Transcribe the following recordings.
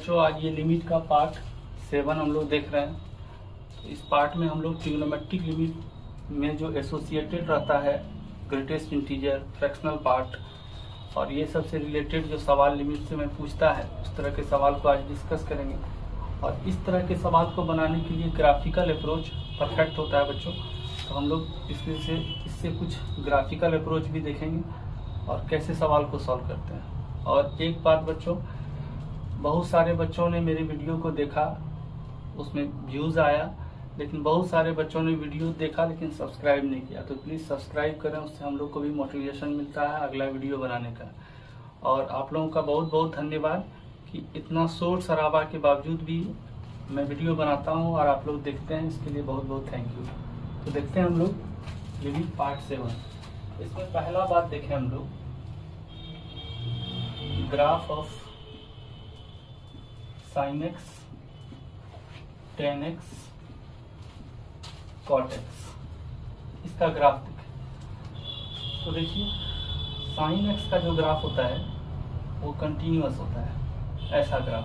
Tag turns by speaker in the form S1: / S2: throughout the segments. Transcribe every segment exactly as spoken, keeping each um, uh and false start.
S1: बच्चों, आज ये लिमिट का पार्ट सेवन हम लोग देख रहे हैं। तो इस पार्ट में हम लोग ट्रिग्नोमेट्रिक लिमिट में जो एसोसिएटेड रहता है ग्रेटेस्ट इंटीजर, फ्रैक्शनल पार्ट और ये सब से रिलेटेड जो सवाल लिमिट से मैं पूछता है, उस तरह के सवाल को आज डिस्कस करेंगे। और इस तरह के सवाल को बनाने के लिए ग्राफिकल अप्रोच परफेक्ट होता है बच्चों। तो हम लोग इसमें से इससे कुछ ग्राफिकल अप्रोच भी देखेंगे और कैसे सवाल को सॉल्व करते हैं। और एक बात बच्चों, बहुत सारे बच्चों ने मेरी वीडियो को देखा, उसमें व्यूज़ आया, लेकिन बहुत सारे बच्चों ने वीडियो देखा लेकिन सब्सक्राइब नहीं किया। तो प्लीज़ सब्सक्राइब करें, उससे हम लोग को भी मोटिवेशन मिलता है अगला वीडियो बनाने का। और आप लोगों का बहुत बहुत धन्यवाद कि इतना शोर शराबा के बावजूद भी मैं वीडियो बनाता हूँ और आप लोग देखते हैं, इसके लिए बहुत बहुत थैंक यू। तो देखते हैं हम लोग लिमिट पार्ट सेवन। इसमें पहला बात देखें हम लोग, graph of sine x, tan x, cot x, इसका ग्राफ देखें। तो देखिए साइन एक्स का जो ग्राफ होता है वो कंटिन्यूअस होता है, ऐसा ग्राफ।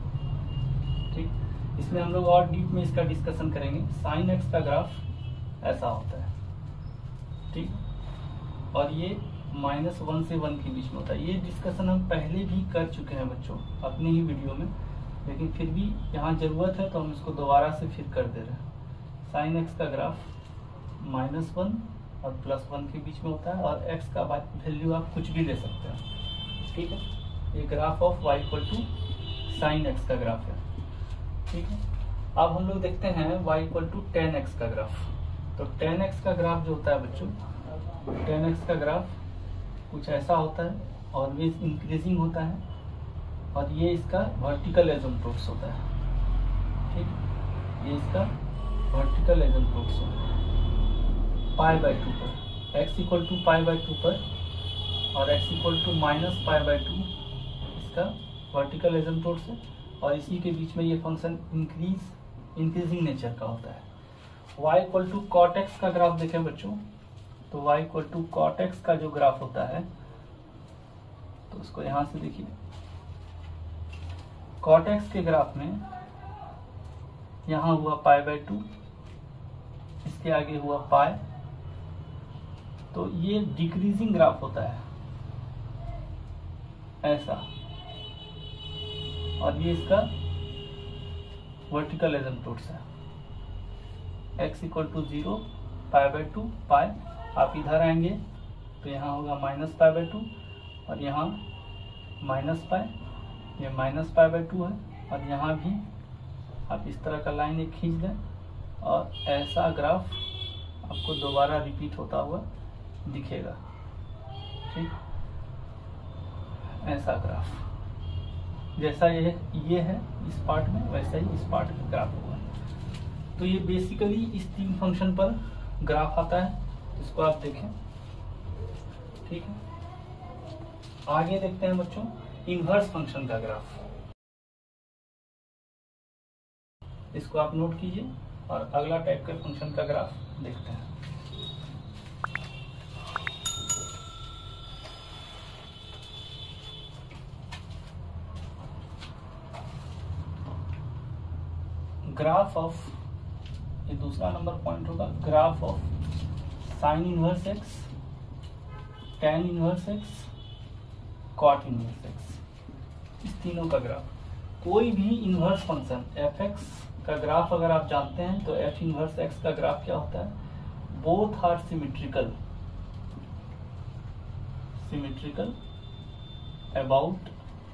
S1: ठीक, इसमें हम लोग और डीप में इसका डिस्कशन करेंगे। साइन एक्स का ग्राफ ऐसा होता है, ठीक, और ये माइनस वन से वन के बीच में होता है। ये डिस्कशन हम पहले भी कर चुके हैं बच्चों अपने ही वीडियो में, लेकिन फिर भी यहाँ ज़रूरत है तो हम इसको दोबारा से फिर कर दे रहे हैं। साइन एक्स का ग्राफ माइनस वन और प्लस वन के बीच में होता है और एक्स का वैल्यू आप कुछ भी ले सकते हैं। ठीक है, ये graph of y equal to sine x का ग्राफ है। ठीक है, अब हम लोग देखते हैं y equal to tan x का ग्राफ। तो टेन एक्स का ग्राफ जो होता है बच्चों, टेन एक्स का ग्राफ कुछ ऐसा होता है, ऑलवेज इंक्रीजिंग होता है, और ये इसका वर्टिकल एसिम्प्टोट्स होता है। ठीक, ये इसका वर्टिकल एसिम्प्टोट्स होता है पाई बाई टू पर, x equal to pi by two पर, और x equal to minus pi by two इसका वर्टिकल एसिम्प्टोट्स है, और इसी के बीच में ये फंक्शन इंक्रीज इंक्रीजिंग नेचर का होता है। y equal to cot x का ग्राफ देखें बच्चों, तो y equal to cot x का जो ग्राफ होता है, तो उसको यहां से देखिए, कॉट एक्स के ग्राफ में यहां हुआ पाई बाई टू, इसके आगे हुआ पाई, तो ये डिक्रीजिंग ग्राफ होता है ऐसा, और ये इसका वर्टिकल एसिम्प्टोट्स है। x equal to zero, pi by two, pi, आप इधर आएंगे तो यहाँ होगा माइनस पाई बाई टू, और यहाँ माइनस पाई, ये माइनस पाई बाई टू है, और यहाँ भी आप इस तरह का लाइन एक खींच दें और ऐसा ग्राफ आपको दोबारा रिपीट होता हुआ दिखेगा। ठीक, ऐसा ग्राफ जैसा ये ये है इस पार्ट में, वैसा ही इस पार्ट में ग्राफ होगा। तो ये बेसिकली इस तीन फंक्शन पर ग्राफ आता है, इसको आप देखें। ठीक है, आगे देखते हैं बच्चों इनवर्स फंक्शन का ग्राफ। इसको आप नोट कीजिए और अगला टाइप के फंक्शन का ग्राफ देखते हैं। ग्राफ ऑफ, ये दूसरा नंबर पॉइंट होगा, graph of sine inverse x, tan inverse x, cot inverse x, इस तीनों का ग्राफ। कोई भी इनवर्स फंक्शन एफ एक्स का ग्राफ अगर आप जानते हैं तो एफ इनवर्स एक्स का ग्राफ क्या होता है, both are symmetrical, symmetrical about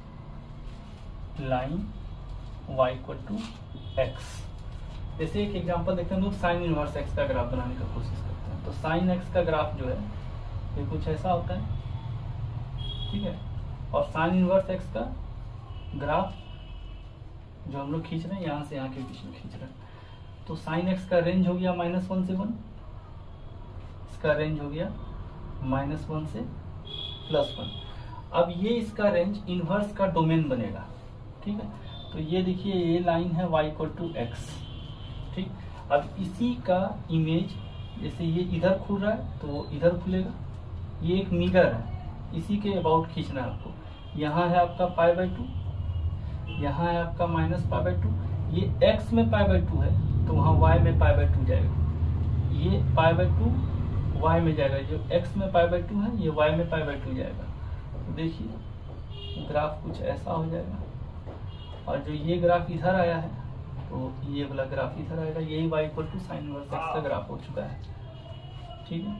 S1: line y equal to x. जैसे एक एग्जांपल देखते हैं, हम लोग साइन इनवर्स एक्स का ग्राफ बनाने का कोशिश करते हैं। तो साइन एक्स का ग्राफ जो है ये कुछ ऐसा होता है, ठीक है, और साइन इनवर्स एक्स का ग्राफ जो हम लोग खींच रहे हैं यहाँ से यहाँ के बीच में खींच रहे हैं, तो साइन एक्स का रेंज हो गया माइनस वन से वन, इसका रेंज हो गया माइनस वन से प्लस वन। अब ये इसका रेंज इनवर्स का डोमेन बनेगा। ठीक है, तो ये देखिए ये लाइन है y इक्वल टू एक्स। ठीक, अब इसी का इमेज, जैसे ये इधर खुल रहा है तो वो इधर खुलेगा, ये एक मिरर है, इसी के अबाउट खींचना है आपको। यहाँ है आपका पाई बाई टू, यहाँ है आपका माइनस पाई बाई टू, ये x में पाई बाई टू है तो वहाँ y में पाई बाई टू जाएगा, ये पाई बाई टू y में जाएगा, जो x में पाई बाई टू है ये y में पाई बाई टू जाएगा। तो देखिए ग्राफ कुछ ऐसा हो जाएगा, और जो ये ग्राफ इधर आया है तो ये वाला ग्राफ इधर आएगा, यही y equal to sine inverse x का ग्राफ हो चुका है, ठीक है।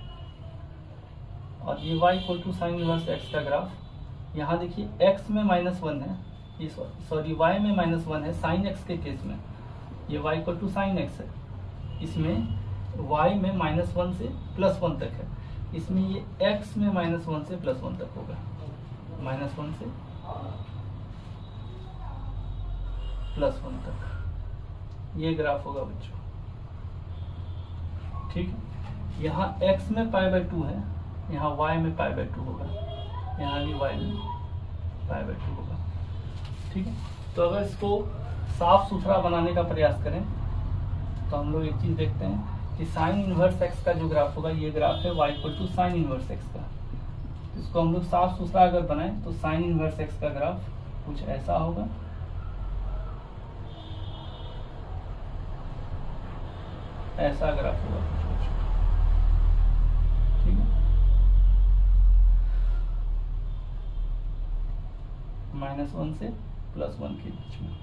S1: और ये y equal to sine inverse x का ग्राफ, यहाँ देखिए x में माइनस वन है, ये सॉरी y में माइनस वन है साइन x के केस में, ये y equal to sine x है, इसमें y में माइनस वन से प्लस वन तक है, इसमें ये x में माइनस वन से प्लस वन तक होगा, माइनस वन से प्लस वन तक ये ग्राफ होगा बच्चों, ठीक है। यहाँ x में पाई बाई टू है, यहाँ y में पाई बाई टू होगा, यहाँ भी y में पाई बाई टू होगा, ठीक है। तो अगर इसको साफ सुथरा बनाने का प्रयास करें तो हम लोग एक चीज देखते हैं कि साइन इनवर्स x का जो ग्राफ होगा, ये ग्राफ है y equal to sine inverse x का। इसको हम लोग साफ सुथरा अगर बनाएं तो साइन इनवर्स x का ग्राफ कुछ ऐसा होगा, ऐसा ग्राफ होगा, ठीक है। माइनस वन से प्लस वन के बीच में,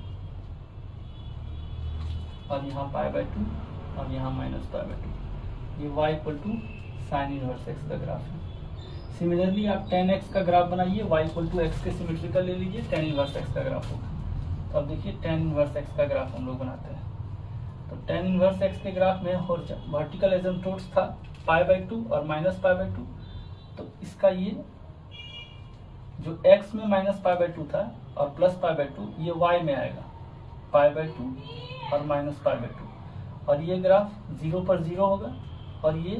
S1: और यहाँ पाई बाई टू और यहाँ माइनस पाई बाई टू, ये y equal to sine inverse x का ग्राफ है। सिमिलरली आप टेन एक्स का ग्राफ बनाइए, y इक्वल टू एक्स के सिमेट्रिकल ले लीजिए, टेन इनवर्स x का ग्राफ होगा। तो अब देखिए टेन इनवर्स x का ग्राफ हम लोग बनाते हैं, तो टेन इनवर्स x के ग्राफ में वर्टिकल एसिम्पटोट्स था पाई बाई टू और माइनस पाई बाई टू, तो इसका ये जो x में माइनस पाई बाई टू था और प्लस पाई बाई टू, ये y में आएगा, पाई बाई टू और माइनस पाई बाई टू, और ये ग्राफ जीरो पर जीरो होगा, और ये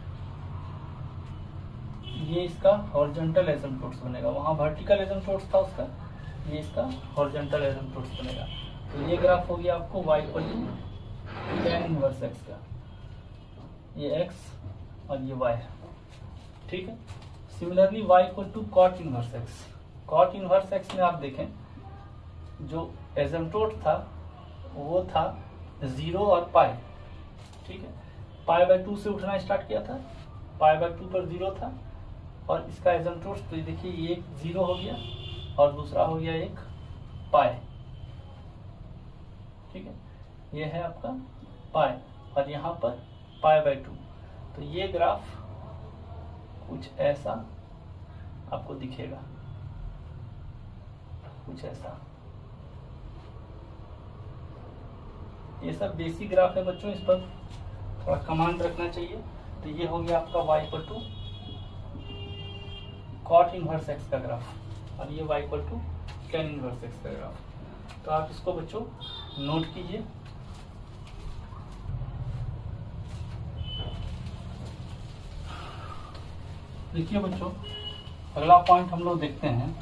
S1: ये इसका हॉरिजॉन्टल एसिम्पटोट्स बनेगा, वहाँ वर्टिकल एसिम्पटोट्स था उसका, ये इसका हॉरिजॉन्टल एसिम्पटोट्स बनेगा। तो ये ग्राफ हो गया आपको y equal to tan inverse x का, ये x और ये y है, ठीक है। Similarly y equal to cot inverse x, cot inverse x में आप देखें जो एसिम्पटोट था वो था जीरो और पाई, ठीक है। पाई बाई टू से उठना स्टार्ट किया था, पाई बाई टू पर जीरो था, और इसका एसिम्पटोट तो देखिए ये एक जीरो हो गया और दूसरा हो गया एक पाई, ठीक है। ये है आपका पाई और यहाँ पर पाई बाई टू, तो ये ग्राफ कुछ ऐसा आपको दिखेगा, कुछ ऐसा। ये सब बेसिक ग्राफ है बच्चों, इस पर थोड़ा कमांड रखना चाहिए। तो ये हो गया आपका y equal to cot inverse x का ग्राफ, और ये y equal to tan inverse x का ग्राफ। तो आप इसको बच्चों नोट कीजिए। देखिए बच्चों, अगला पॉइंट हम लोग देखते हैं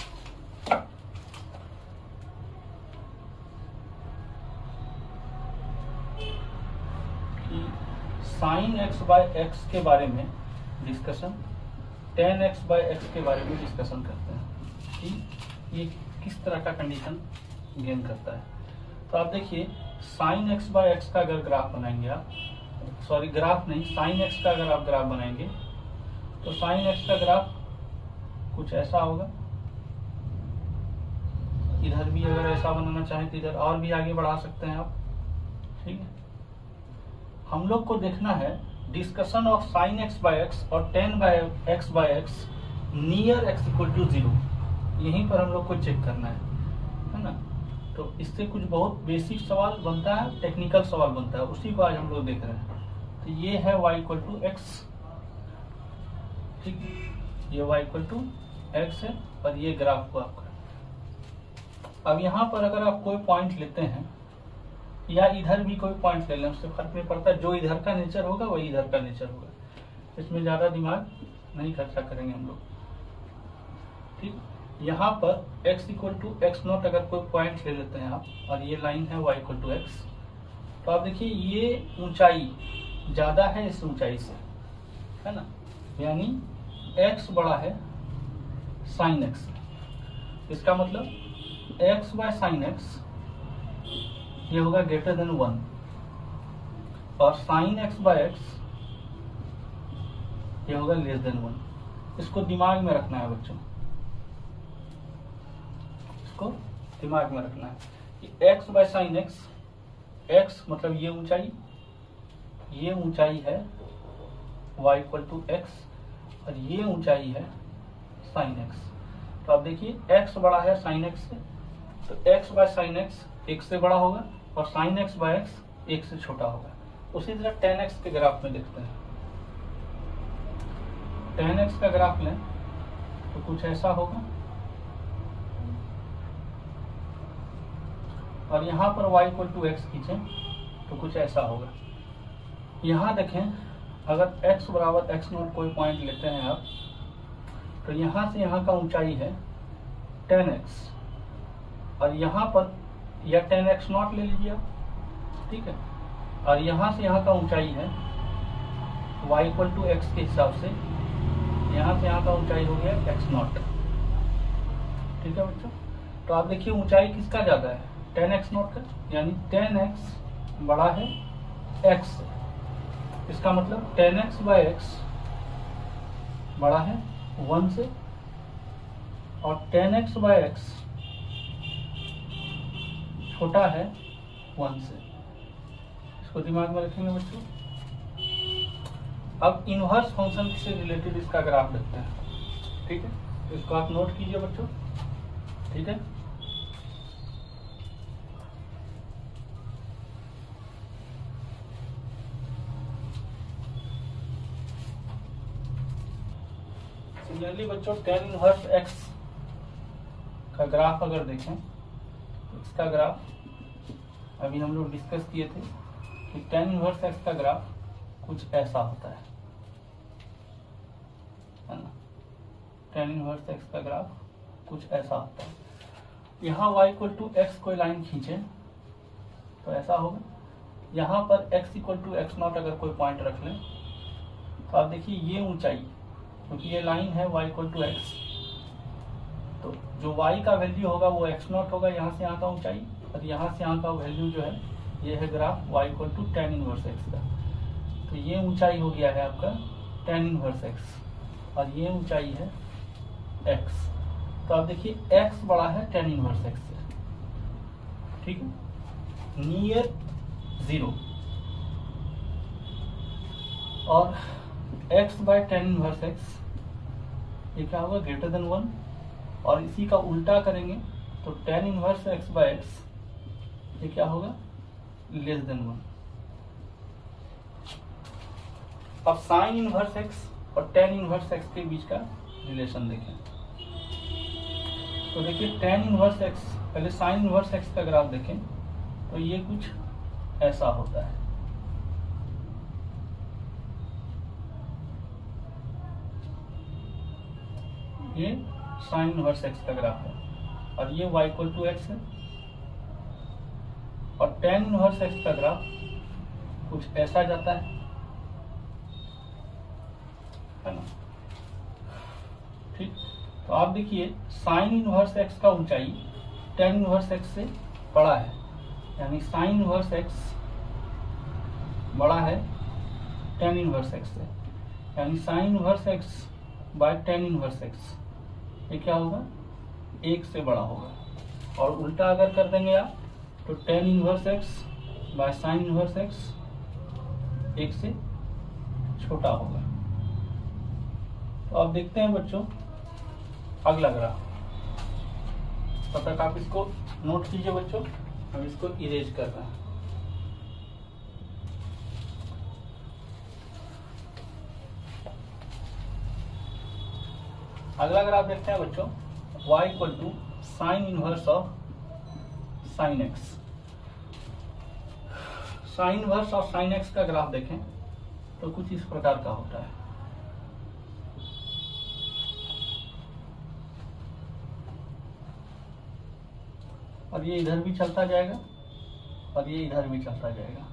S1: कि साइन एक्स बाय एक्स के बारे में discussion, tan x by x के बारे में डिस्कशन करते हैं कि ये किस तरह का कंडीशन गेन करता है। तो आप देखिए साइन एक्स बाय एक्स का अगर ग्राफ बनाएंगे आप, सॉरी ग्राफ नहीं, साइन एक्स का अगर आप ग्राफ बनाएंगे तो साइन एक्स का ग्राफ कुछ ऐसा होगा। इधर भी अगर ऐसा बनाना चाहें तो इधर और भी आगे बढ़ा सकते हैं आप, ठीक है। हम लोग को देखना है discussion of sine x by x और tan by x by x near x equal to zero, यहीं पर हम लोग को चेक करना है, है ना। तो इससे कुछ बहुत बेसिक सवाल बनता है, टेक्निकल सवाल बनता है, उसी को आज हम लोग देख रहे हैं। तो ये है y इक्वल टू एक्स, ठीक, ये y इक्वल टू एक्स है और ये ग्राफ को आपका। अब यहाँ पर अगर आप कोई पॉइंट लेते हैं या इधर भी कोई पॉइंट ले लें, उससे फर्क नहीं पड़ता, जो इधर का नेचर होगा वही इधर का नेचर होगा, इसमें ज्यादा दिमाग नहीं खर्चा करेंगे हम लोग, ठीक। यहाँ पर x equal to x naught अगर कोई पॉइंट ले लेते हैं आप, और ये लाइन है y इक्वल टू एक्स, तो आप देखिए ये ऊंचाई ज्यादा है इस ऊंचाई से, है ना, यानी x बड़ा है साइन x। इसका मतलब एक्स बाय साइन एक्स ये होगा ग्रेटर देन वन, और साइन एक्स बाय एक्स ये होगा लेस देन वन। इसको दिमाग में रखना है बच्चों, इसको दिमाग में रखना है कि x by sine x, x मतलब ये ऊंचाई, ये ऊंचाई है y इक्वल टू एक्स, और ये ऊंचाई है साइन एक्स। तो आप देखिए x बड़ा है साइन एक्स से, तो x बाय साइन एक्स एक से बड़ा होगा, और साइन एक्स बाय एक्स एक से छोटा होगा। उसी तरह टेन एक्स के ग्राफ में देखते हैं। टेन एक्स का ग्राफ लें तो कुछ ऐसा होगा, और यहां पर y इक्वल टू एक्स खींचें तो कुछ ऐसा होगा। यहां देखें, अगर x बराबर एक्स नॉट कोई पॉइंट लेते हैं आप, तो यहां से यहां का ऊंचाई है टेन एक्स, और यहां पर या टेन एक्स नॉट ले लीजिए आप, ठीक है, और यहां से यहां का ऊंचाई है y इक्वल टू एक्स के हिसाब से, यहां से यहां का ऊंचाई हो गया एक्स नॉट। ठीक है बच्चों, तो आप देखिए ऊंचाई किसका ज्यादा है, टेन एक्स नॉट का, यानी टेन एक्स बड़ा है x से। इसका मतलब टेन एक्स बाय एक्स बड़ा है वन से, और टेन एक्स बाय एक्स छोटा है वन से। इसको दिमाग में रखेंगे बच्चों। अब इनवर्स फंक्शन से रिलेटेड इसका ग्राफ देखते हैं, ठीक है, तो इसको आप नोट कीजिए बच्चों, ठीक है। सिमिलरली बच्चों टेन इनवर्स एक्स का ग्राफ अगर देखें, तो इसका ग्राफ अभी हम लोग डिस्कस किए थे कि टेन इनवर्स एक्स का ग्राफ कुछ ऐसा होता है, है ना। टेन इनवर्स एक्स का ग्राफ कुछ ऐसा होता है। यहाँ y इक्वल टू एक्स कोई लाइन खींचे तो ऐसा होगा। यहाँ पर x equal to x naught अगर कोई पॉइंट रख लें, तो आप देखिए ये ऊंचाई, क्योंकि ये लाइन है y इक्वल टू एक्स, तो जो y का वैल्यू होगा वो एक्स नॉट होगा, यहाँ से यहाँ का ऊंचाई, और यहाँ से यहाँ का वैल्यू जो है ये है graph y equal to tan inverse x का। तो ये ऊंचाई हो गया है आपका टेन इनवर्स एक्स, और ये ऊंचाई है x। तो आप देखिए x बड़ा है टेन इनवर्स एक्स से, ठीक है, नियर जीरो, और x by tan inverse x ये क्या होगा, ग्रेटर देन वन, और इसी का उल्टा करेंगे तो tan inverse x by x ये क्या होगा, लेस देन वन। अब साइन इनवर्स एक्स और टेन इनवर्स एक्स के बीच का रिलेशन देखें, तो देखिए टेन इनवर्स एक्स, पहले साइन इनवर्स एक्स का ग्राफ देखें तो ये कुछ ऐसा होता है। ये साइन इनवर्स एक्स का ग्राफ है, और ये y इक्वल टू एक्स है, और टेन इनवर्स एक्स का ग्राफ कुछ ऐसा जाता है, है ना, ठीक। तो आप देखिए साइन इनवर्स एक्स का ऊंचाई टेन इनवर्स एक्स से बड़ा है, यानी साइन इनवर्स एक्स बड़ा है टेन इनवर्स एक्स से, यानी sine inverse x by tan inverse x ये क्या होगा, एक से बड़ा होगा। और उल्टा अगर कर देंगे आप तो tan inverse x by sine inverse x एक से छोटा होगा। तो आप देखते हैं बच्चों अगला ग्राफ, तब तक आप इसको नोट कीजिए बच्चों, हम इसको इरेज कर रहे हैं। अगला ग्राफ देखते हैं बच्चों, y equal to sine inverse of sine x. Sine inverse of sine x का ग्राफ देखें तो कुछ इस प्रकार का होता है। और ये इधर भी चलता जाएगा, और ये इधर भी चलता जाएगा।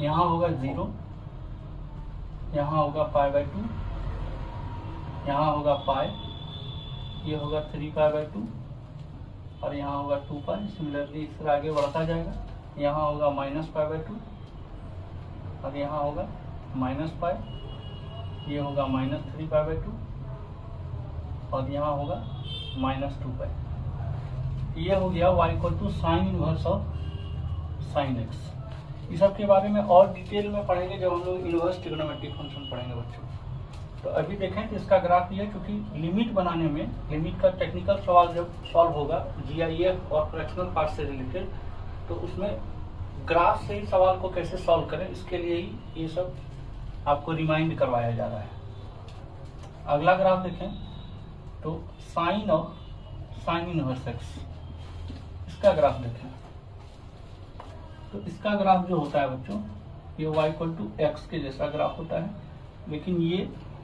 S1: यहाँ होगा जीरो, यहाँ होगा पाई बाई टू, यहाँ होगा पाई, ये होगा थ्री पाई बाई टू, और यहाँ होगा टू पाई। सिमिलरली इस तरह आगे बढ़ता जाएगा। यहाँ होगा माइनस पाई बाई टू, और यहाँ होगा माइनस पाई, ये होगा minus three pi by two, और यहाँ होगा माइनस टू पाई। ये हो गया y equal to sine inverse of sine x. इस सब के बारे में और डिटेल में पढ़ेंगे जब हम लोग इनवर्स ट्रिग्नोमेट्रिक फंक्शन पढ़ेंगे बच्चों। तो अभी देखें तो इसका ग्राफ ये, क्योंकि लिमिट बनाने में, लिमिट का टेक्निकल सवाल जब सॉल्व होगा जीआईएफ और फ्रैक्शनल पार्ट से रिलेटेड, तो उसमें ग्राफ से ही सवाल को कैसे सॉल्व करें, इसके लिए ही ये सब आपको रिमाइंड करवाया जा रहा है। अगला ग्राफ देखें तो sine of sine inverse x, इसका ग्राफ देखें तो इसका ग्राफ जो होता है बच्चों, ये y इक्वल टू एक्स के जैसा ग्राफ होता है, लेकिन ये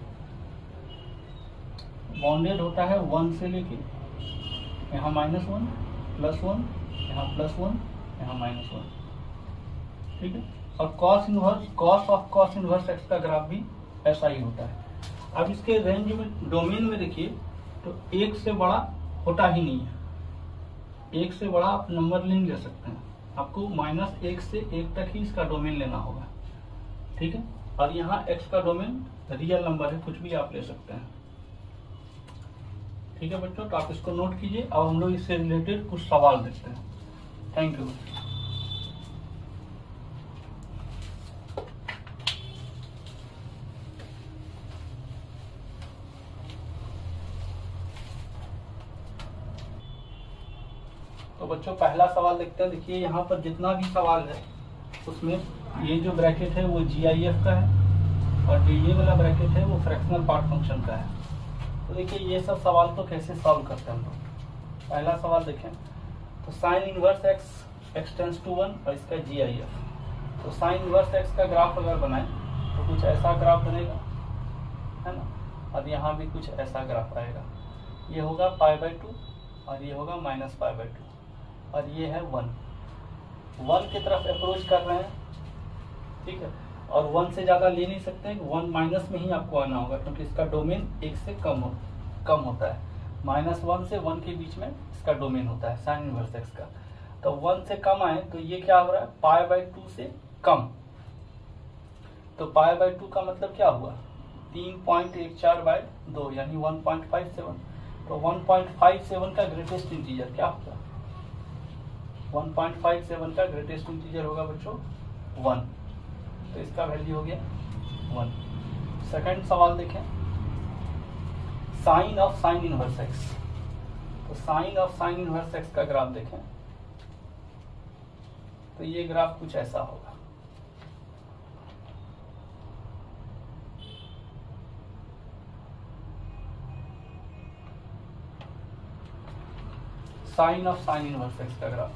S1: बाउंडेड होता है वन से लेके यहाँ माइनस वन, प्लस वन, यहाँ प्लस वन, यहाँ माइनस वन, ठीक है। और cos inverse, cos of cos inverse x का ग्राफ भी ऐसा ही होता है। अब इसके रेंज में, डोमेन में देखिए तो एक से बड़ा होता ही नहीं है। एक से बड़ा आप नंबर नहीं ले सकते हैं, आपको माइनस एक से एक तक ही इसका डोमेन लेना होगा, ठीक है। और यहाँ एक्स का डोमेन रियल नंबर है, कुछ भी आप ले सकते हैं, ठीक है बच्चों। तो आप इसको नोट कीजिए। अब हम लोग इससे रिलेटेड कुछ सवाल देखते हैं। Thank you. तो बच्चों पहला सवाल देखते हैं। देखिए यहाँ पर जितना भी सवाल है उसमें ये जो ब्रैकेट है वो जीआईएफ का है, और जो ये वाला ब्रैकेट है वो फ्रैक्शनल पार्ट फंक्शन का है। तो देखिए ये सब सवाल तो कैसे सॉल्व करते हैं हम लोग। पहला सवाल देखें तो sine inverse x x tends to one और इसका जीआईएफ। तो साइन इनवर्स एक्स का ग्राफ अगर बनाए तो कुछ ऐसा ग्राफ बनेगा, है ना। और यहाँ भी कुछ ऐसा ग्राफ आएगा। ये होगा पाई बाई टू और ये होगा माइनस पाई बाई टू, और ये है वन। वन की तरफ अप्रोच कर रहे हैं, ठीक है। और वन से ज्यादा ले नहीं सकते, वन माइनस में ही आपको आना होगा, क्योंकि इसका डोमेन एक से कम हो, कम होता है। माइनस वन से वन के बीच में इसका डोमेन होता है साइन इनवर्स एक्स का। तो वन से कम आए तो ये क्या हो रहा है, पाई बाई टू से कम। तो पाई बाई टू का मतलब क्या हुआ, तीन पॉइंट एक चार बाय दो, यानी वन पॉइंट फाइव सेवन। तो वन पॉइंट फाइव सेवन का ग्रेटेस्ट इंटीजर क्या होगा, वन पॉइंट फाइव सेवन का ग्रेटेस्ट इंटीजर होगा बच्चों वन। तो इसका वैल्यू हो गया वन। सेकंड सवाल देखें, sine of sine inverse x. तो sine of sine inverse x का ग्राफ देखें तो ये ग्राफ कुछ ऐसा होगा। Sine of sine inverse x का ग्राफ,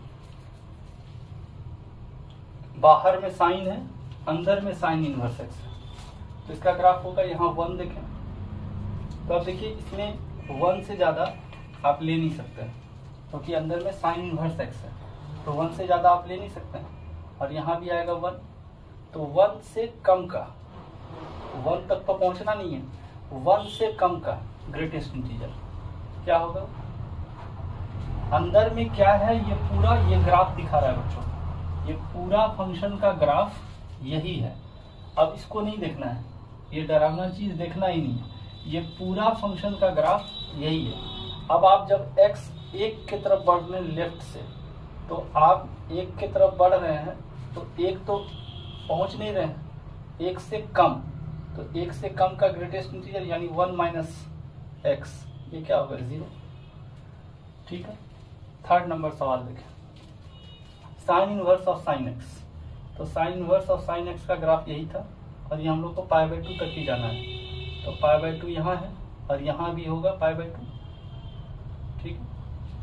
S1: बाहर में साइन है, अंदर में साइन इनवर्स एक्स है। तो इसका ग्राफ होगा यहाँ वन देखें। तो अब देखिए इसमें वन से ज्यादा आप ले नहीं सकते, क्योंकि तो अंदर में साइन इनवर्स एक्स है, तो वन से ज्यादा आप ले नहीं सकते हैं। और यहाँ भी आएगा वन। तो वन से कम का, वन तक तो पहुंचना नहीं है, वन से कम का ग्रेटेस्ट इंटीजर क्या होगा। अंदर में क्या है, ये पूरा ये ग्राफ दिखा रहा है बच्चों, ये पूरा फंक्शन का ग्राफ यही है। अब इसको नहीं देखना है, ये डरावना चीज देखना ही नहीं है, ये पूरा फंक्शन का ग्राफ यही है। अब आप जब x एक की तरफ बढ़ रहे हैं लेफ्ट से, तो आप एक की तरफ बढ़ रहे हैं तो एक तो पहुंच नहीं रहे हैं, एक से कम। तो एक से कम का ग्रेटेस्ट इंटीजर यानी वन माइनस एक्स, ये क्या होगा, जीरो, ठीक है। थर्ड नंबर सवाल देखें, sine inverse of sine x. तो sine inverse of sine x का ग्राफ यही था, और ये हम लोग को पाई बाई टू तक ही जाना है। तो पाई बाई टू यहाँ है और यहाँ भी होगा पाई बाई टू, ठीक है।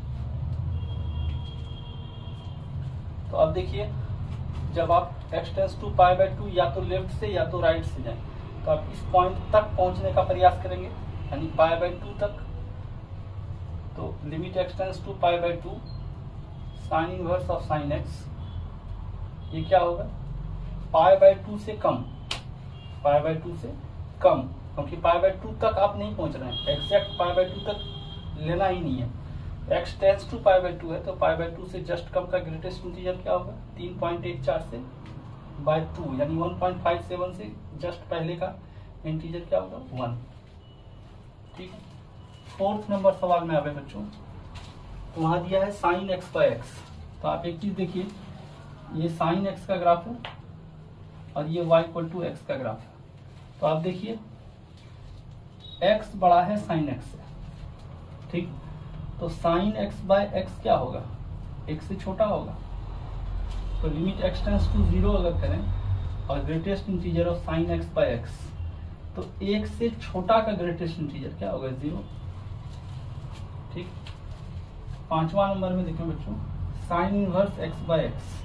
S1: तो अब देखिए जब आप x tends to pi by two या तो लेफ्ट से या तो राइट से जाएं, तो आप इस पॉइंट तक पहुंचने का प्रयास करेंगे, यानी पाई बाई टू तक। तो limit x tends to pi by two sine inverse of sine x, ये क्या होगा, पाई बाय टू से कम, पाई बाय टू से कम, क्योंकि पाई बाय टू तक आप नहीं पहुंच रहे हैं, एग्जैक्ट पाई बाय टू तक लेना ही नहीं है। X tends to pi by two है तो पाई बाय टू से जस्ट कम का ग्रेटेस्ट इंटीजर क्या होगा, तीन पॉइंट एक चार से बाय टू, यानी वन पॉइंट फाइव सेवन से जस्ट पहले का इंटीजर क्या होगा, वन। ठीक है, फोर्थ नंबर सवाल में आवे बच्चों, तो वहां दिया है साइन एक्स बाय एक्स। तो आप एक चीज देखिए, ये साइन एक्स का ग्राफ है और ये वाई इक्वल टू एक्स का ग्राफ है। तो आप देखिए एक्स बड़ा है साइन एक्स से, ठीक, तो साइन एक्स बाय एक्स क्या होगा, एक्स से छोटा होगा। तो limit x tends to zero अगर करें और greatest integer of sine x by x, तो एक से छोटा का ग्रेटेस्ट इंटीजर क्या होगा, जीरो। ठीक, पांचवा नंबर में देखें बच्चों, sine inverse x by x,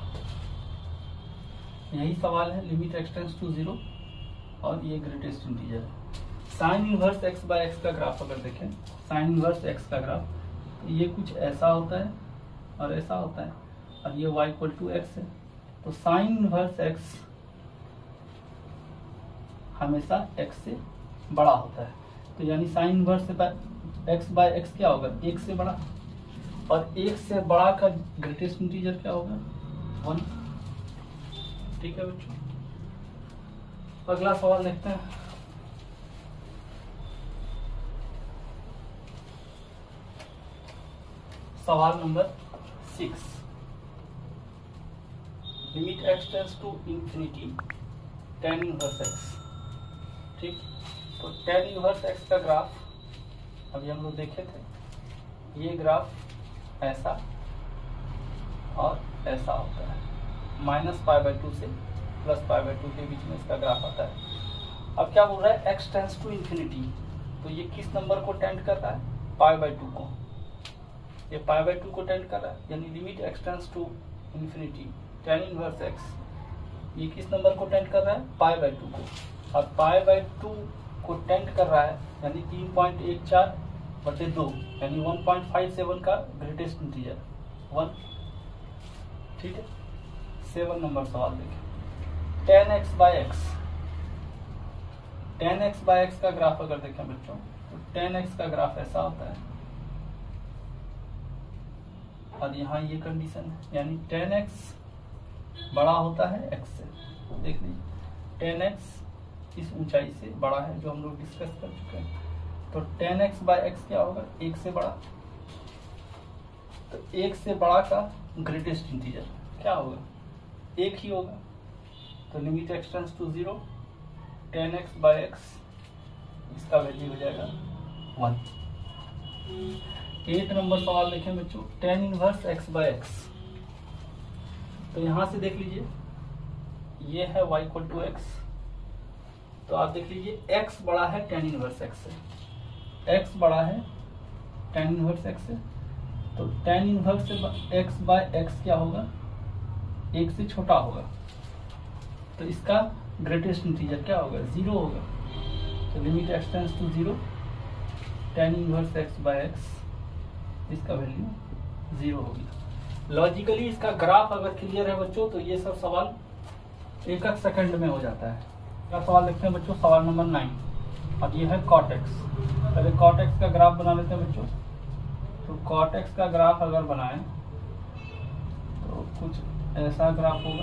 S1: यही सवाल है, limit x tends to zero और ये ग्रेटेस्ट इंटीजर है। Sine inverse x by x का ग्राफ अगर देखें, साइन इनवर्स एक्स का ग्राफ, तो ये कुछ ऐसा होता है और ऐसा होता है, और ये y इक्वल टू एक्स है। तो साइन इनवर्स एक्स हमेशा x से बड़ा होता है, तो यानी sine inverse x by x क्या होगा, एक से बड़ा, और एक से बड़ा का ग्रेटेस्ट इंटीजर क्या होगा, वन। ठीक है बच्चों, अगला सवाल देखते हैं। सवाल number six, limit x tends to infinity tan inverse x. ठीक, तो टेन इनवर्स एक्स का ग्राफ अभी हम लोग देखे थे, ये ग्राफ ऐसा और ऐसा होता है, माइनस पाई बाय टू से प्लस पाई बाय टू के बीच में इसका ग्राफ आता है। अब क्या बोल रहा है, एक्स टेंस टू इंफिनिटी, तो ये किस नंबर को टेंड कर रहा है, पाई बाय टू को, ये पाई बाय टू को टेंड कर रहा है, यानी limit x tends to infinity tan inverse x, ये किस नंबर को टेंड कर रहा है, पाई बाय टू को, और पाई बाय टू को टेंड कर रहा है यानी तीन पॉइंट एक चार बटे दो, यानी वन पॉइंट फाइव सेवन का ग्रेटेस्ट इंटीजर वन। ठीक है, सेवन नंबर सवाल देखें, tan x by x, tan x by x का ग्राफ अगर देखें बच्चों, तो टेन एक्स का ग्राफ ऐसा होता है और यहाँ ये कंडीशन है, यानी टेन एक्स बड़ा होता है x से। देख लीजिए टेन एक्स इस ऊंचाई से बड़ा है, जो हम लोग डिस्कस कर चुके हैं। तो टेन एक्स बाय एक्स क्या होगा, एक से बड़ा, तो एक से बड़ा का ग्रेटेस्ट इंटीजर क्या होगा, एक ही होगा। तो limit x tends to zero, tan x by x, इसका वैल्यू हो जाएगा वन। एट नंबर सवाल देखें बच्चों, tan inverse x by x, तो यहां से देख लीजिए ये है y इक्वल टू एक्स, तो आप देख लीजिए x बड़ा है टेन इनवर्स x से, x बड़ा है टेन इनवर्स x से, तो tan inverse x by x क्या होगा, एक से छोटा होगा, तो इसका ग्रेटेस्ट इंटीजर क्या होगा, जीरो होगा। तो limit x tends to zero, tan inverse x by x, इसका वैल्यू जीरो होगी। लॉजिकली इसका ग्राफ अगर क्लियर है बच्चों, तो ये सब सवाल एक एक सेकंड में हो जाता है। क्या सवाल देखते हैं बच्चों, सवाल नंबर नाइन, अब ये है कॉट एक्स। पहले कॉट एक्स का ग्राफ बना लेते हैं बच्चों। तो कॉट एक्स का ग्राफ अगर बनाएं तो कुछ ऐसा ग्राफ होगा,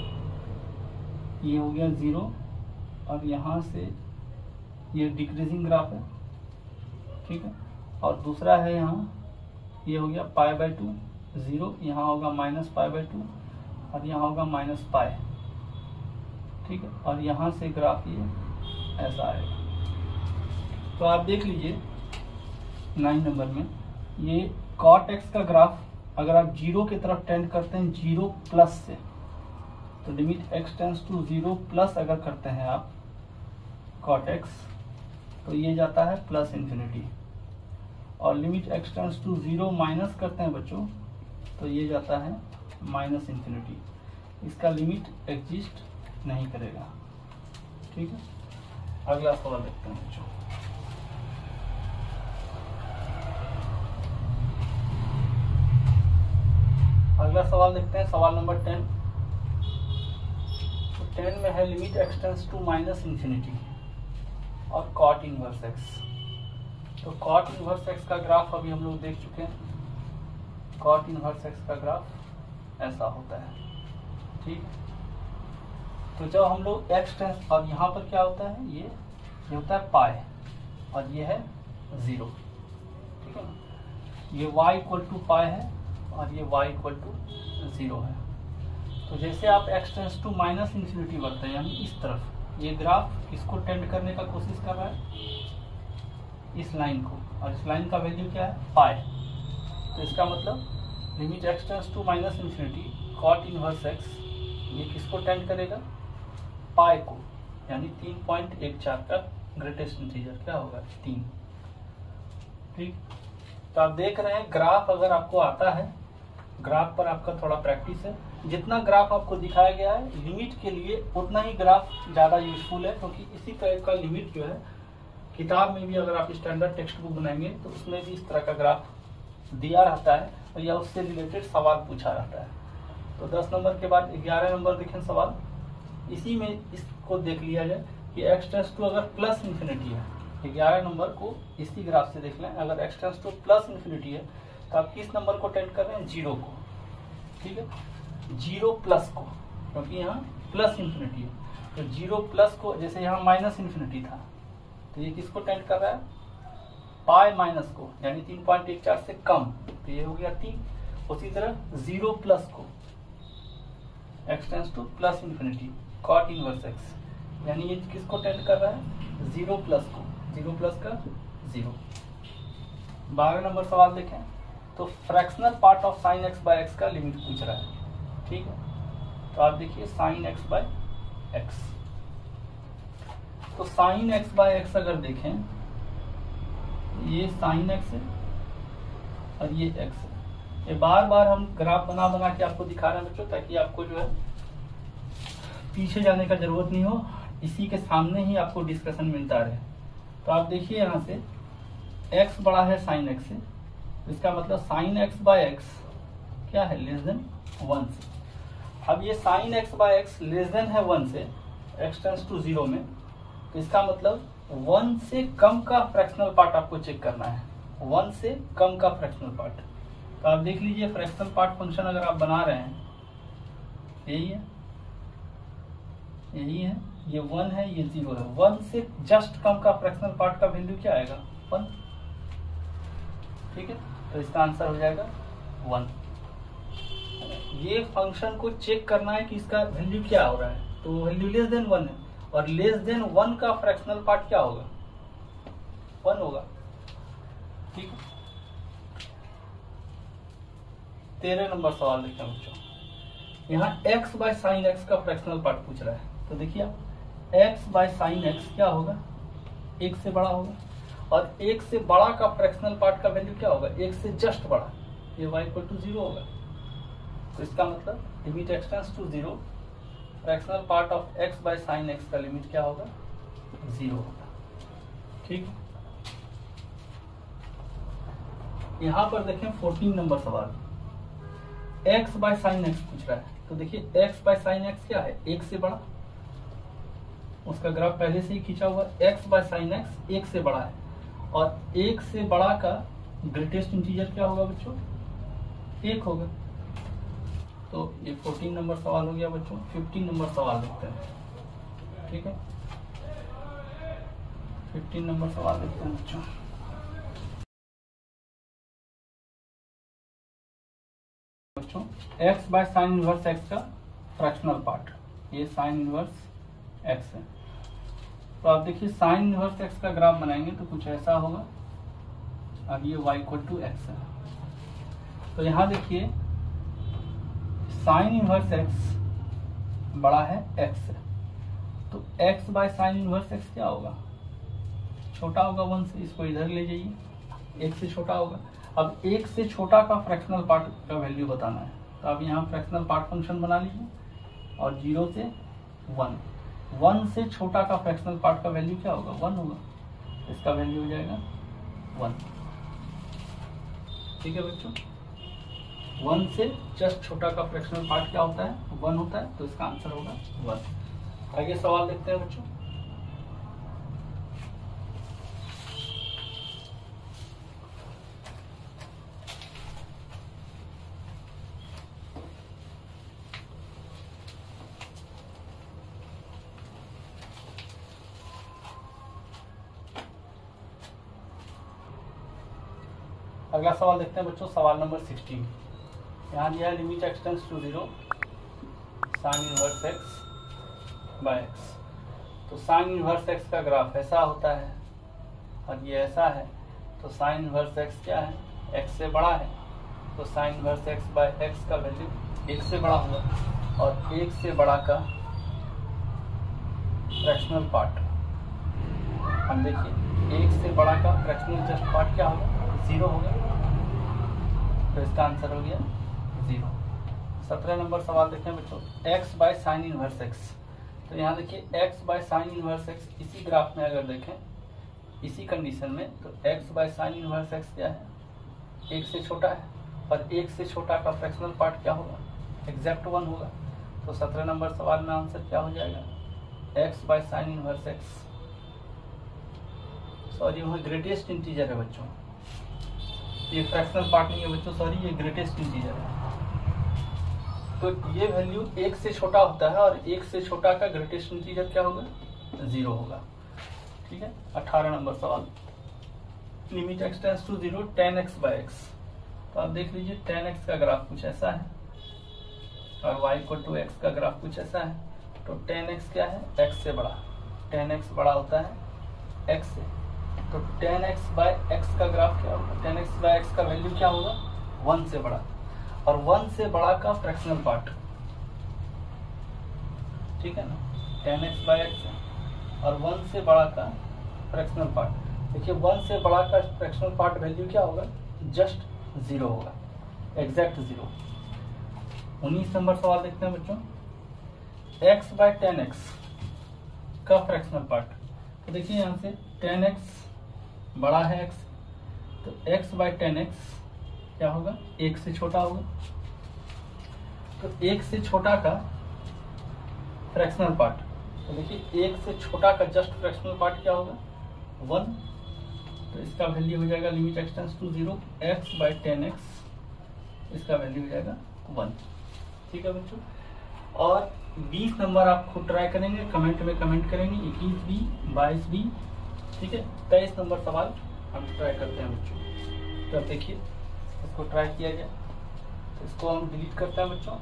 S1: ये हो गया जीरो और यहाँ से ये डिक्रीजिंग ग्राफ है, ठीक है, और दूसरा है यहाँ ये हो गया पाई बाय टू, जीरो, यहाँ होगा माइनस पाई बाय टू और यहाँ होगा माइनस पाई, ठीक है, और यहाँ से ग्राफ ये ऐसा आएगा। तो आप देख लीजिए नाइन नंबर में ये कॉट एक्स का ग्राफ अगर आप जीरो की तरफ टेंड करते हैं, जीरो प्लस से, तो limit x tends to zero plus अगर करते हैं आप कॉट एक्स, तो ये जाता है प्लस इंफिनिटी, और limit x tends to zero minus करते हैं बच्चों, तो ये जाता है माइनस इंफिनिटी। इसका लिमिट एग्जिस्ट नहीं करेगा, ठीक है। अगला सवाल देखते हैं बच्चों। अगला सवाल देखते हैं, सवाल नंबर टेन। तो टेन में है limit x tends to minus infinity और कॉट इनवर्स एक्स। तो कॉट इनवर्स एक्स का ग्राफ अभी हम लोग देख चुके हैं। कॉट इनवर्स एक्स का ग्राफ ऐसा होता है, ठीक। तो जब हम लोग एक्स टेंस, और यहाँ पर क्या होता है, ये ये होता है पाई और ये है जीरो, ठीक है ना। ये y इक्वल टू पाई है और ये y इक्वल टू जीरो है। तो जैसे आप x tends to minus infinity बढ़ते हैं, यानी इस तरफ ये ग्राफ किसको टेंड करने का कोशिश कर रहा है, इस लाइन को, और इस लाइन का वैल्यू क्या है, पाई। तो इसका मतलब limit x tends to minus infinity cot inverse x, ये किसको टेंड करेगा, पाई को, यानी तीन पॉइंट एक चार का ग्रेटेस्ट इंटीजर क्या होगा, तीन, ठीक। तो आप देख रहे हैं ग्राफ अगर आपको आता है, ग्राफ पर आपका थोड़ा प्रैक्टिस है, जितना ग्राफ आपको दिखाया गया है लिमिट के लिए उतना ही ग्राफ ज़्यादा यूजफुल है, क्योंकि इसी टाइप का लिमिट जो है किताब में भी अगर आप स्टैंडर्ड टेक्स्ट बुक बनाएंगे तो उसमें भी इस तरह का ग्राफ दिया रहता है या उससे रिलेटेड सवाल पूछा रहता है। तो दस नंबर के बाद ग्यारह नंबर देखें सवाल, इसी में इसको देख लिया जाए कि एक्स टेंस टू अगर प्लस इन्फिनिटी है, ग्यारह नंबर को इसी ग्राफ से देख लें। अगर x tends to plus infinity है तो आप किस नंबर को टेंड कर रहे हैं, जीरो को, ठीक है, जीरो प्लस को, क्योंकि यहाँ प्लस इन्फिनिटी है। तो जीरो प्लस को, जैसे यहाँ माइनस इन्फिनिटी था तो ये किसको टेंड कर रहा है, पाई माइनस को, यानी तीन पॉइंट एक चार से कम, तो ये हो गया तीन। उसी तरह जीरो प्लस को, x tends to plus infinity cot inverse x, यानी ये किसको टेंड कर रहा है, जीरो प्लस को, जीरो प्लस का जीरो। बारह नंबर सवाल देखें तो fractional part of sine x by x का लिमिट पूछ रहा है, ठीक है। तो आप देखिए साइन एक्स बाय एक्स, तो साइन एक्स बाय एक्स अगर देखें, ये साइन एक्स है और ये एक्स है। ये बार बार हम ग्राफ बना बना के आपको दिखा रहे हैं बच्चों, ताकि आपको जो है पीछे जाने का जरूरत नहीं हो, इसी के सामने ही आपको डिस्कशन मिलता रहे। तो आप देखिए यहाँ से x बड़ा है साइन x से, इसका मतलब साइन x बाय एक्स क्या है, लेस देन वन से। अब ये sine x by x less than है वन से, x टेंस टू जीरो में, तो इसका मतलब वन से कम का फ्रैक्शनल पार्ट आपको चेक करना है, वन से कम का फ्रैक्शनल पार्ट। तो आप देख लीजिए फ्रैक्शनल पार्ट फंक्शन अगर आप बना रहे हैं, यही है, यही है, ये वन है, ये जीरो है, वन से जस्ट कम का फ्रैक्शनल पार्ट का वैल्यू क्या आएगा, वन, ठीक है। तो इसका आंसर हो जाएगा वन। ये फंक्शन को चेक करना है कि इसका वैल्यू क्या हो रहा है, तो वैल्यू लेस देन वन है, और लेस देन वन का फ्रैक्शनल पार्ट क्या होगा, वन होगा, ठीक है। तेरह नंबर सवाल देखते हैं बच्चों, यहाँ x बाय साइन एक्स का फ्रैक्शनल पार्ट पूछ रहा है। तो देखिए आप x बाय साइन एक्स क्या होगा, एक से बड़ा होगा, और एक से बड़ा का फ्रैक्शनल पार्ट का वैल्यू क्या होगा, एक से जस्ट बड़ा, ये y इक्वल टू जीरो होगा। तो इसका मतलब limit x tends to zero, fractional part of x by sine x का लिमिट क्या होगा, जीरो होगा, ठीक। यहाँ पर देखें फोर्टीन नंबर सवाल, x बाय साइन एक्स पूछ रहा है। तो देखिए x बाय साइन एक्स क्या है, एक से बड़ा, उसका ग्राफ पहले से ही खींचा हुआ, x बाय साइन एक्स एक से बड़ा है, और एक से बड़ा का ग्रेटेस्ट इंटीजर क्या होगा बच्चों, एक होगा। तो ये फोर्टीन नंबर सवाल हो गया बच्चों। फिफ्टीन नंबर सवाल देखते हैं, ठीक है, फिफ्टीन नंबर सवाल देखते हैं बच्चों। बच्चों x by sine inverse x का फ्रैक्शनल पार्ट, ये साइन इनवर्स x है। तो आप देखिए साइन इनवर्स x का ग्राफ बनाएंगे तो कुछ ऐसा होगा, अब ये y इक्वल टू एक्स है। तो यहाँ देखिए साइन इनवर्स x बड़ा है x से, तो x by sine inverse x क्या होगा, छोटा होगा वन से, इसको इधर ले जाइए, एक से छोटा होगा। अब एक से छोटा का फ्रैक्शनल पार्ट का वैल्यू बताना है, तो अब यहाँ फ्रैक्शनल पार्ट फंक्शन बना लीजिए, और जीरो से वन, वन से छोटा का फ्रैक्शनल पार्ट का वैल्यू क्या होगा, वन होगा, इसका वैल्यू हो जाएगा वन, ठीक है बच्चों। वन से जस्ट छोटा का फ्रैक्शनल पार्ट क्या होता है, वन होता है, तो इसका आंसर होगा वन। आगे सवाल देखते हैं बच्चों। अगला सवाल देखते हैं बच्चों, सवाल नंबर सिक्सटीन। यहाँ दिया है limit x tends to zero sine inverse x by x. तो साइन इनवर्स एक्स का ग्राफ ऐसा होता है और ये ऐसा है, तो साइन इनवर्स एक्स क्या है, एक्स से बड़ा है, तो sine inverse x by x का वैल्यू एक से बड़ा होगा, और एक से बड़ा का फ्रैक्शनल पार्ट, हम देखिए एक से बड़ा का फ्रैक्शनल जस्ट पार्ट क्या होगा, जीरो होगा, तो इसका आंसर हो गया जीरो। सत्रह नंबर सवाल देखें बच्चों, x by sine inverse x। तो यहाँ देखिए x by sine inverse x, इसी ग्राफ में अगर देखें इसी कंडीशन में, तो x by sine inverse x क्या है, एक से छोटा है, और एक से छोटा का फ्रैक्शनल पार्ट क्या होगा, एग्जैक्ट वन होगा। तो सत्रह नंबर सवाल में आंसर क्या हो जाएगा, x by sine inverse x। Sorry वहाँ ग्रेटेस्ट इंटीजर है बच्चों, ये फ्रैक्शनल पार्ट नहीं है बच्चों, सॉरी ये ग्रेटेस्ट इंटीजर है। तो ये वैल्यू एक से छोटा होता है, और एक से छोटा का ग्रेटेस्ट इंटीजर क्या होगा, जीरो होगा। ठीक है। अठारह नंबर सवाल, limit x tends to zero tan x by x. तो आप देख लीजिए टेन एक्स का ग्राफ कुछ ऐसा है, और वाई इक्वल टू एक्स का ग्राफ कुछ ऐसा है। तो टेन एक्स क्या है, एक्स से बड़ा, टेन एक्स बड़ा होता है एक्स से, तो टेन एक्स बाय एक्स का ग्राफ क्या होगा, टेन एक्स बाय एक्स का वैल्यू क्या होगा, वन से बड़ा, और वन से बड़ा का फ्रैक्शनल पार्ट, ठीक है ना, टेन एक्स बाय एक्स और वन से बड़ा का फ्रैक्शनल पार्ट। देखिए वन से बड़ा का फ्रैक्शनल पार्ट वैल्यू क्या होगा, जस्ट जीरो होगा, एग्जैक्ट जीरो। उन्नीस नंबर सवाल देखते हैं बच्चों, एक्स बाय टेन एक्स का फ्रैक्शनल पार्ट। तो देखिए यहाँ से टेन एक्स बड़ा है x, तो x बाय टेन एक्स क्या होगा, एक से छोटा होगा, तो एक से छोटा का फ्रैक्शनल पार्ट, तो देखिए एक से छोटा का जस्ट फ्रैक्शनल पार्ट क्या होगा, वन। तो इसका वैल्यू हो जाएगा limit x tends to zero x by tan x, इसका वैल्यू हो जाएगा वन। ठीक है बच्चों। और बीस नंबर आप खुद ट्राई करेंगे, कमेंट में कमेंट करेंगे, इक्कीस बी, बाईस बी, ठीक है। तेईस नंबर सवाल हम ट्राई करते हैं बच्चों। तो अब देखिए इसको ट्राई किया जाए, तो इसको हम डिलीट करते हैं बच्चों।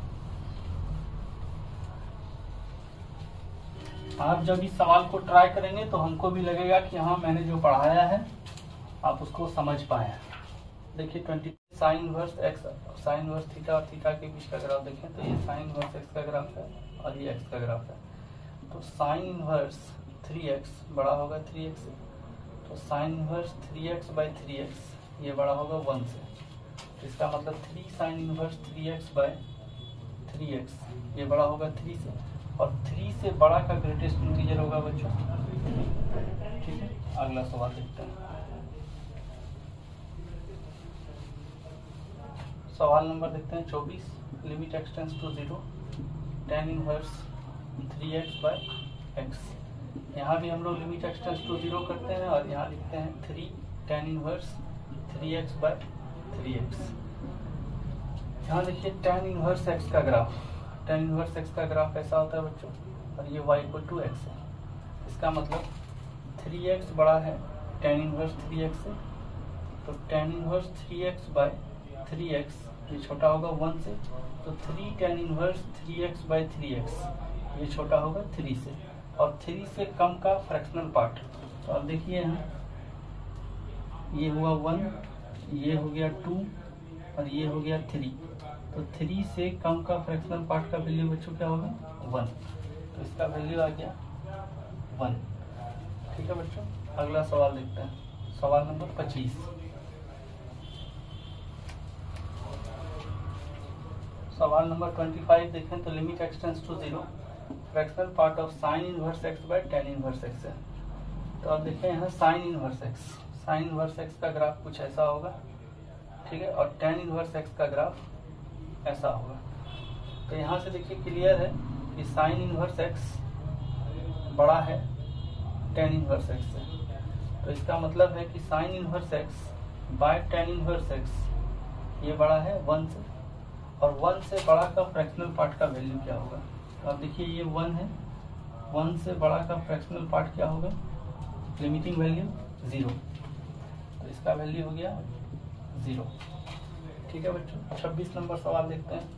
S1: आप जब इस सवाल को ट्राई करेंगे तो हमको भी लगेगा कि हाँ मैंने जो पढ़ाया है आप उसको समझ पाए हैं। देखिए twenty sine inverse x, sine inverse theta और थीटा के बीच का ग्राफ देखें, तो ये साइन इनवर्स एक्स का ग्राफ है और ये एक्स का ग्राफ है। तो साइन इनवर्स थ्री एक्स बड़ा होगा थ्री एक्स से, तो sine inverse three x by three x ये बड़ा होगा वन से, तो इसका मतलब three sine inverse three x by three x ये बड़ा होगा थ्री से, और थ्री से बड़ा का ग्रेटेस्ट इंटीजर होगा बच्चों। ठीक है, अगला सवाल देखते हैं। सवाल नंबर देखते हैं चौबीस, limit x tends to zero tan inverse three x by x. यहाँ भी हम लोग limit x tends to zero करते हैं और यहाँ लिखते हैं three tan inverse three x by three x. यहाँ देखिए टेन इनवर्स एक्स का ग्राफ, टेन इनवर्स एक्स का ग्राफ ऐसा होता है बच्चों, और ये वाई इक्वल टू एक्स है। इसका मतलब थ्री एक्स बड़ा है टेन इनवर्स थ्री एक्स से, तो tan inverse three x by three x ये छोटा होगा वन से, तो three tan inverse three x by three x ये छोटा होगा थ्री से, और थ्री से कम का फ्रैक्शनल पार्ट। तो अब देखिए यहाँ ये हुआ वन, ये हो गया टू और ये हो गया थ्री, तो थ्री से कम का फ्रैक्शनल पार्ट का वैल्यू बच्चों क्या होगा वन, तो इसका वैल्यू आ गया वन। ठीक है बच्चों, अगला सवाल देखते हैं, सवाल नंबर पच्चीस। सवाल नंबर पच्चीस देखें तो limit x tends to zero fractional part of sine inverse x by tan inverse x है। तो अब देखें यहाँ sine inverse x, sine inverse x का ग्राफ कुछ ऐसा होगा, ठीक है, और टेन इनवर्स एक्स का ग्राफ ऐसा होगा। तो यहाँ से देखिए क्लियर है कि साइन इनवर्स एक्स बड़ा है टेन इनवर्स एक्स से, तो इसका मतलब है कि sine inverse x by tan inverse x ये बड़ा है वन से, और वन से बड़ा का फ्रैक्शनल पार्ट का वैल्यू क्या होगा। तो अब देखिए ये वन है, वन से बड़ा का फ्रैक्शनल पार्ट क्या होगा, लिमिटिंग वैल्यू जीरो, तो इसका वैल्यू हो गया जीरो। ठीक है बच्चों, छब्बीस नंबर सवाल देखते हैं।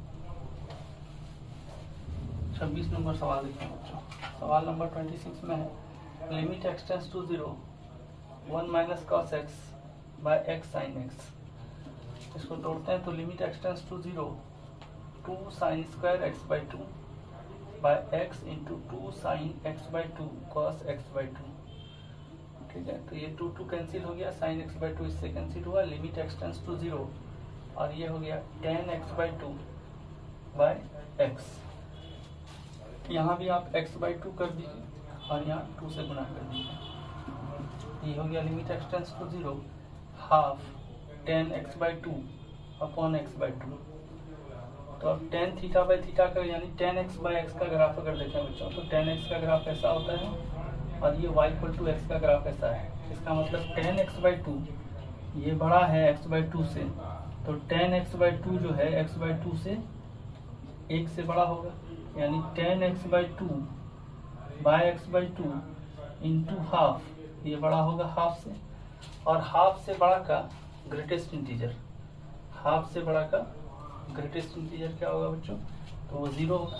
S1: छब्बीस नंबर सवाल देखते हैं बच्चों। सवाल नंबर ट्वेंटी सिक्स में है limit x tends to zero one minus cos x by x sine x. इसको तोड़ते हैं तो limit x tends to zero two sine square x by two by x into two sine x by two cos x by two. ठीक है, तो ये two two cancel हो गया, साइन एक्स बाई टू इससे कैंसिल हुआ, limit x tends to zero, और ये हो गया ten x by two by x. यहाँ भी आप x बाई टू कर दीजिए और यहाँ टू से गुना कर दीजिए। ये हो गया limit x tends to zero half tan x by two upon x by two. तो अब टेन थीटा बाई थीटा का यानी टेन एक्स बाई एक्स का ग्राफ अगर देखें बच्चों तो टेन एक्स का ग्राफ ऐसा होता है और ये y इक्वल टू एक्स का ग्राफ ऐसा है। इसका मतलब टेन एक्स बाई टू ये बड़ा है x बाई टू से, तो टेन एक्स बाई टू जो है x बाई टू से एक से बड़ा होगा, यानी tan x by two by x by two into half, ये बड़ा होगा हाफ से, और हाफ से बड़ा का ग्रेटेस्ट इंटीजर, हाफ से बड़ा का ग्रेटेस्ट इंटीजर क्या होगा बच्चों, तो वो जीरो होगा।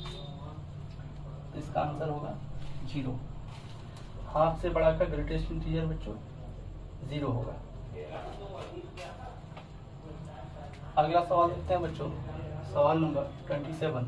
S1: इसका आंसर होगा जीरो। हाफ से बड़ा का ग्रेटेस्ट इंटीजर बच्चों जीरो होगा। अगला सवाल देखते हैं बच्चों, सवाल number twenty seven.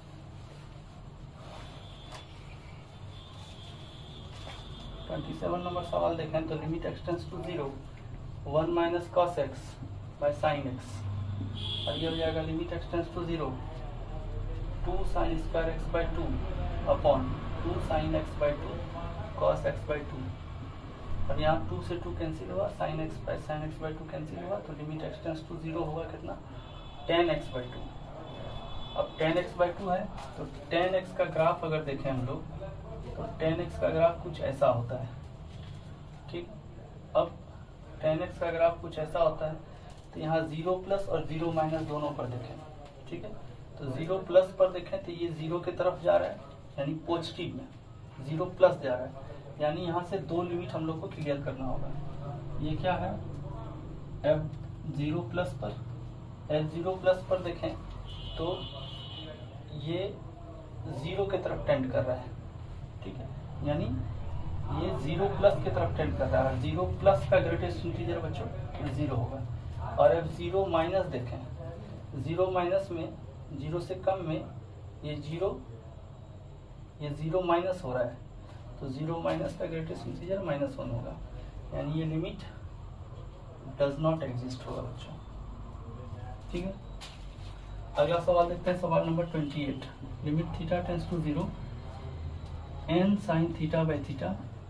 S1: Twenty seven number सवाल देखें तो limit x tends to zero one minus cos x by sine x, और ये हो जाएगा limit x tends to zero two sine square x by two upon two sine x by two cos x by two, और यहाँ two से two cancel हुआ, sine x by sine x by two cancel हुआ, तो limit x tends to zero होगा कितना, tan x by two. अब tan x by two है तो टेन एक्स का ग्राफ अगर देखें हम लोग तो टेन एक्स का ग्राफ कुछ ऐसा होता है। ठीक, अब टेन एक्स का ग्राफ कुछ ऐसा होता है, तो यहाँ जीरो प्लस और जीरो माइनस दोनों पर देखें। ठीक है, तो जीरो प्लस पर देखें तो ये जीरो की तरफ जा रहा है, यानी पॉजिटिव में जीरो प्लस जा रहा है, यानी यहाँ से दो लिमिट हम लोग को क्लियर करना होगा। ये क्या है, एफ जीरो प्लस पर, एफ जीरो प्लस पर देखें तो ये जीरो की तरफ टेंड कर रहा है। ठीक है, यानी ये जीरो प्लस की तरफ टेंड कर रहा है, जीरो प्लस का ग्रेटेस्ट इंटीजर बच्चों ये जीरो होगा। और अब जीरो माइनस देखें, जीरो माइनस में जीरो से कम में ये जीरो ये जीरो माइनस हो रहा है, तो जीरो माइनस का ग्रेटेस्ट इंटीजर माइनस वन होगा, यानी ये लिमिट डज नॉट एग्जिस्ट होगा बच्चों। ठीक है, अगला सवाल देखते हैं, सवाल number twenty eight. Limit theta tends to zero n sine theta by theta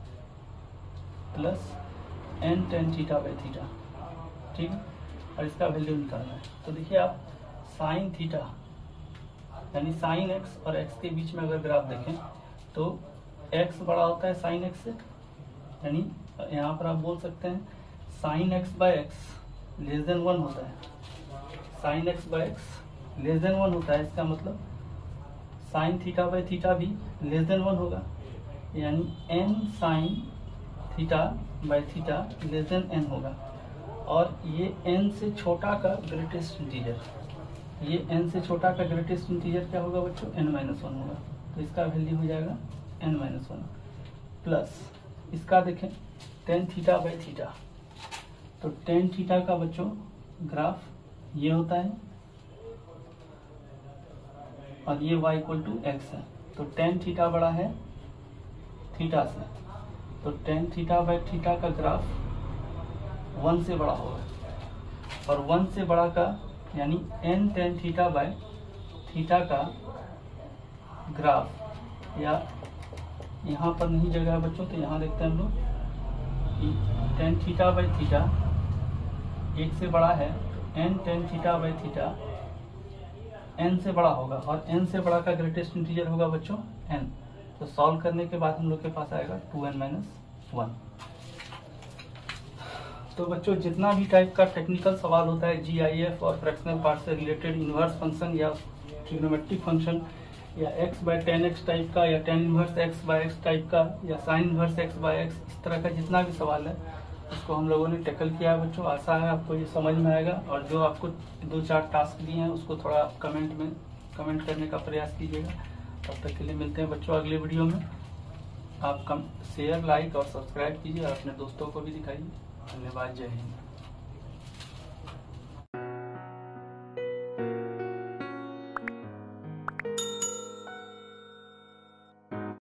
S1: plus n tan theta by theta. ठीक है, और इसका वैल्यू निकालना है। तो देखिए आप साइन थीटा यानी साइन एक्स और एक्स के बीच में अगर ग्राफ देखें तो एक्स बड़ा होता है साइन एक्स से, यानी यहाँ पर आप बोल सकते हैं sine x by x less than one होता है, sine x by x less than one होता है। इसका मतलब साइन थीटा बाय थीटा भी लेस देन वन होगा, यानी n sine theta by theta less than n होगा। और ये एन से छोटा का ग्रेटेस्ट इंटीजर, ये एन से छोटा का ग्रेटेस्ट इंटीजर क्या होगा बच्चों, एन माइनस वन होगा, तो इसका वैल्यू हो जाएगा एन माइनस वन प्लस इसका देखें टेन थीटा बाई थीटा, तो टेन थीटा का बच्चों ग्राफ ये होता है और ये y इक्वल टू एक्स है, तो टेन थीटा बड़ा है थीटा से, तो टेन थीटा बाई थीटा का ग्राफ वन से बड़ा होगा, और वन से बड़ा का यानी n tan theta by theta का ग्राफ, या यहाँ पर नहीं जगह है बच्चों तो यहाँ देखते हैं हम लोग टेन थीटा बाई थीटा एक से बड़ा है, n tan theta by theta n से बड़ा होगा, और एन से बड़ा का ग्रेटेस्ट इंटीजर होगा बच्चों एन, तो सॉल्व करने के बाद हम लोग के पास आएगा टू एन माइनस वन। तो बच्चों जितना भी टाइप का टेक्निकल सवाल होता है जी आई एफ और फ्रैक्शनल पार्ट से रिलेटेड, इन्वर्स फंक्शन या ट्रिग्नोमेट्रिक फंक्शन या x by tan x type का या tan inverse x by x type का या sine inverse x by x, इस तरह का जितना भी सवाल है उसको हम लोगों ने टैकल किया है बच्चों। आशा है आपको ये समझ में आएगा, और जो आपको दो चार टास्क दिए हैं उसको थोड़ा कमेंट में कमेंट करने का प्रयास कीजिएगा। तब तक के लिए मिलते हैं बच्चों अगले वीडियो में। आप कम शेयर लाइक और सब्सक्राइब कीजिए और अपने दोस्तों को भी दिखाइए। धन्यवाद, जय हिंद।